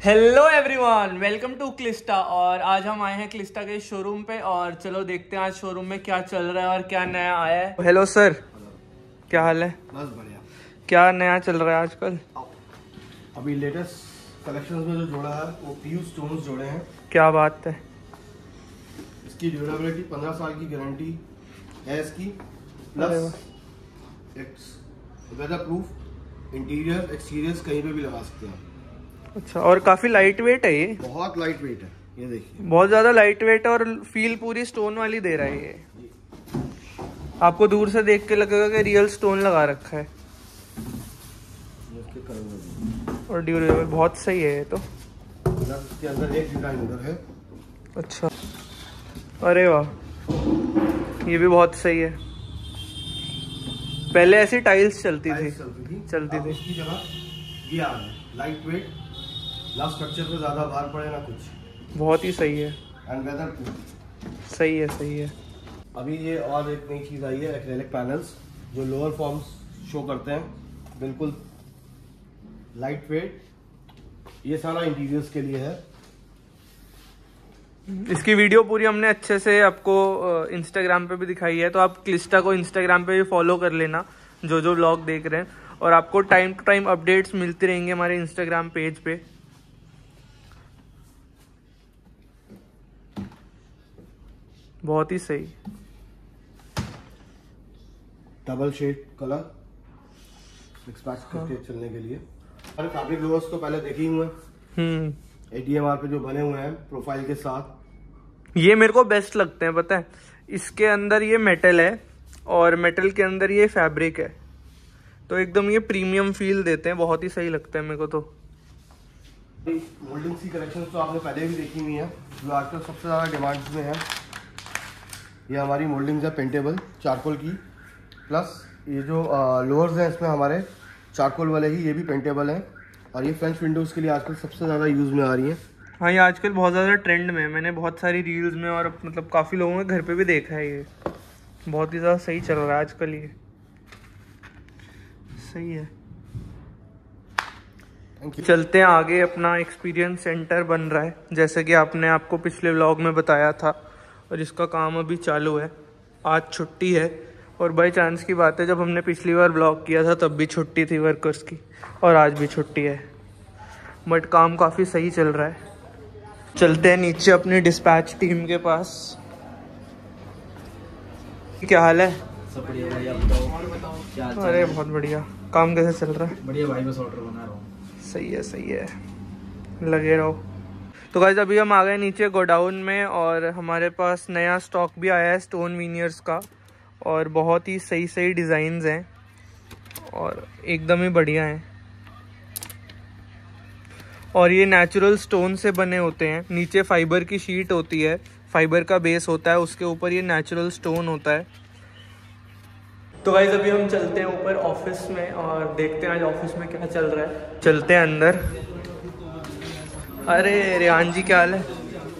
Hello everyone, welcome to Clista. और आज हम आए हैं क्लिस्टा के शोरूम पे और चलो देखते हैं आज शोरूम में क्या चल रहा है और क्या नया आया है। हेलो सर, क्या हाल है? बस बढ़िया। क्या नया चल रहा है आजकल? अभी लेटेस्ट कलेक्शंस में जो जोड़ा है वो पीयू स्टोन्स जोड़े हैं। क्या बात है। इसकी ड्यूरेबिलिटी 15 साल की गारंटी है इसकी, plus weather proof, interior exterior कहीं पे भी लगा सकते हैं। अच्छा, और काफी लाइट वेट है ये। बहुत लाइट वेट है, ये देखिए बहुत ज्यादा लाइट वेट है और फील पूरी स्टोन वाली दे रहा है ये। आपको दूर से देख के लगेगा कि रियल स्टोन लगा रखा है। और ड्यूरेबल बहुत सही है ये तो। इसके अंदर एक डिजाइन उधर है। अच्छा, अरे वाह, ये भी बहुत सही है। पहले ऐसी टाइल्स चलती थी। इसकी जगह ये आ रहा है लाइट वेट, ना स्ट्रक्चर पे ज्यादा भार पड़े ना कुछ। बहुत ही सही है एंड वेदर प्रूफ। सही है, सही है। अभी ये और एक नई चीज आई है, एक्रेलिक पैनल्स जो लोअर फॉर्म्स शो करते हैं, बिल्कुल लाइट वेट। ये सारा इंटीरियर्स के लिए है। इसकी वीडियो पूरी हमने अच्छे से आपको इंस्टाग्राम पे भी दिखाई है, तो आप क्लिस्टा को इंस्टाग्राम पे भी फॉलो कर लेना जो जो व्लॉग देख रहे हैं। और आपको टाइम टू टाइम अपडेट्स मिलती रहेंगे हमारे इंस्टाग्राम पेज पे। बहुत ही सही। डबल शेड कलर करके चलने के लिए। अरे फैब्रिक लोअर्स तो पहले देखे ही हुए हैं, ADMR पे जो बने हुए हैं प्रोफाइल के साथ। ये मेरे को बेस्ट लगते हैं, पता है। इसके अंदर ये मेटल है और मेटल के अंदर ये फैब्रिक है, तो एकदम ये प्रीमियम फील देते हैं। बहुत ही सही लगता है मेरे को तो। मोल्डिंग की कलेक्शन तो आपने पहले भी देखी हुई है, जो आजकल सबसे ज़्यादा डिमांड में है। ये हमारी मोल्डिंग्स है पेंटेबल चारकोल की, प्लस ये जो लोअर्स हैं इसमें हमारे चारकोल वाले ही, ये भी पेंटेबल हैं। और ये फ्रेंच विंडोज़ के लिए आजकल सबसे ज़्यादा यूज़ में आ रही हैं। हाँ, ये आजकल बहुत ज़्यादा ट्रेंड में है। मैंने बहुत सारी रील्स में और मतलब काफ़ी लोगों के घर पे भी देखा है। ये बहुत ही ज़्यादा सही चल रहा है आजकल, ये सही है। चलते हैं आगे। अपना एक्सपीरियंस सेंटर बन रहा है जैसे कि आपको पिछले व्लॉग में बताया था, और इसका काम अभी चालू है। आज छुट्टी है, और बाई चांस की बात है जब हमने पिछली बार व्लॉग किया था तब भी छुट्टी थी वर्कर्स की, और आज भी छुट्टी है। बट काम काफ़ी सही चल रहा है। चलते हैं नीचे अपनी डिस्पैच टीम के पास। क्या हाल है? सब बढ़िया भाई, आप बताओ क्या हाल चाल? अरे बहुत बढ़िया। काम कैसे चल रहा है? बढ़िया भाई, बस ऑर्डर बना रहा हूँ। सही है, सही है, लगे रहो। तो गाइस अभी हम आ गए नीचे गोडाउन में, और हमारे पास नया स्टॉक भी आया है स्टोन वीनियर्स का, और बहुत ही सही सही डिज़ाइंस हैं और एकदम ही बढ़िया हैं। और ये नेचुरल स्टोन से बने होते हैं। नीचे फाइबर की शीट होती है, फाइबर का बेस होता है, उसके ऊपर ये नेचुरल स्टोन होता है। तो गाइस अभी हम चलते हैं ऊपर ऑफिस में और देखते हैं आज ऑफिस में क्या चल रहा है। चलते हैं अंदर। अरे रेहान जी, क्या हाल है?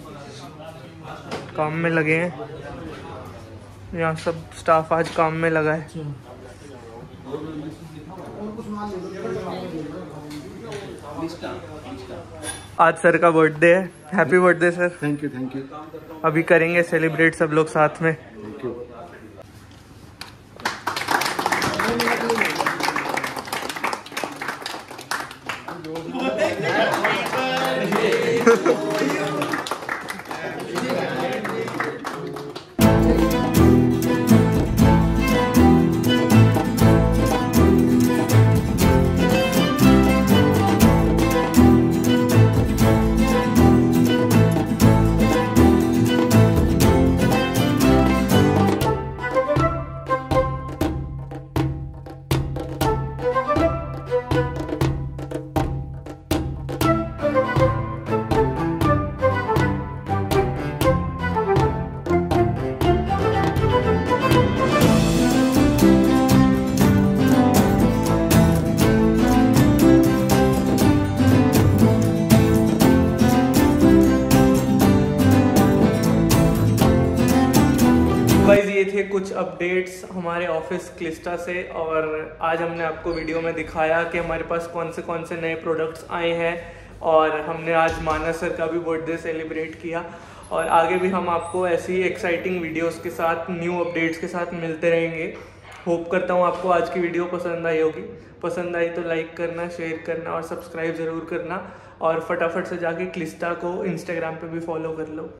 काम में लगे हैं यहाँ, सब स्टाफ आज काम में लगा है। आज सर का बर्थडे है। Happy birthday sir. Thank you, thank you. अभी करेंगे सेलिब्रेट सब लोग साथ में। Thank you. गाइस ये थे कुछ अपडेट्स हमारे ऑफिस क्लिस्टा से, और आज हमने आपको वीडियो में दिखाया कि हमारे पास कौन से नए प्रोडक्ट्स आए हैं और हमने आज मानस सर का भी बर्थडे सेलिब्रेट किया। और आगे भी हम आपको ऐसी एक्साइटिंग वीडियोस के साथ, न्यू अपडेट्स के साथ मिलते रहेंगे। होप करता हूँ आपको आज की वीडियो पसंद आई होगी। पसंद आई तो लाइक करना, शेयर करना और सब्सक्राइब ज़रूर करना। और फटाफट से जाके क्लिस्टा को इंस्टाग्राम पे भी फॉलो कर लो।